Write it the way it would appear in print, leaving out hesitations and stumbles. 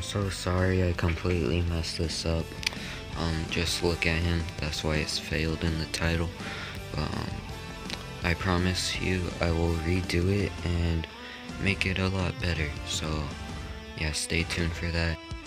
so sorry I completely messed this up. Just look at him. That's why it's failed in the title. But, I promise you I will redo it and make it a lot better. So, yeah, stay tuned for that.